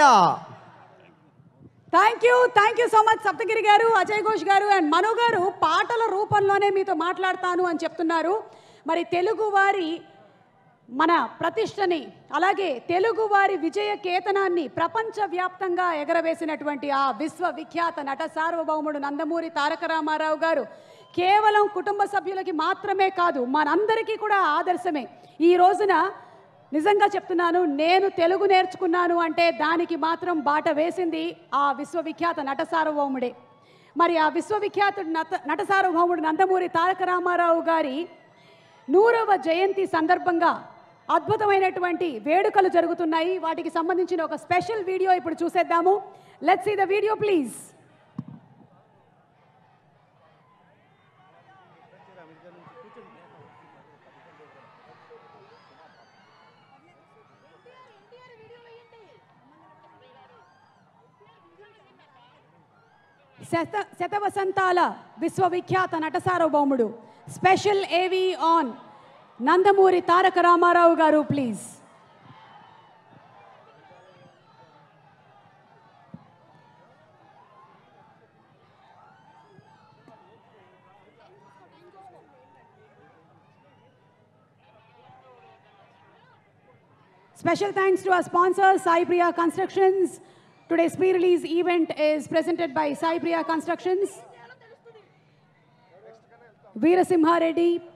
Thank you so much Saptagiri garu, Ajay Ghosh గారు and మను గారు పాటల రూపంలోనే మీతో మాట్లాడతాను అని చెప్తున్నారు. మరి తెలుగువారి మన ప్రతిష్టని అలాగే తెలుగువారి విజయ కేతనాన్ని ప్రపంచవ్యాప్తంగా ఎగరవేసినటువంటి ఆ విశ్వవిఖ్యాత నట సార్వభౌముడు నందమూరి తారక రామారావు గారు కేవలం కుటుంబ సభ్యులకి మాత్రమే కాదు మనందరికీ కూడా ఆదర్శమే. ఈ రోజున నిజంగా చెప్తున్నాను, నేను తెలుగు నేర్చుకున్నాను అంటే దానికి మాత్రం బాట వేసింది ఆ విశ్వవిఖ్యాత నట సార్వభౌముడే. మరి ఆ విశ్వవిఖ్యాత నట సార్వభౌముడు నందమూరి తారక రామారావు గారి 100వ జయంతి సందర్భంగా అద్భుతమైనటువంటి వేడుకలు జరుగుతున్నాయి. వాటికి సంబంధించిన ఒక స్పెషల్ వీడియో ఇప్పుడు చూసేద్దాము. Let's see the video please. శతవసంతాల విశ్వవిఖ్యాత నట సార్వభౌముడు స్పెషల్ ఏవి on Nandamuri Taraka Rama Rao garu please. Special thanks to our sponsor Sai Priya Constructions. Today's pre-release event is presented by Sai Priya Constructions. Veerasimha Reddy,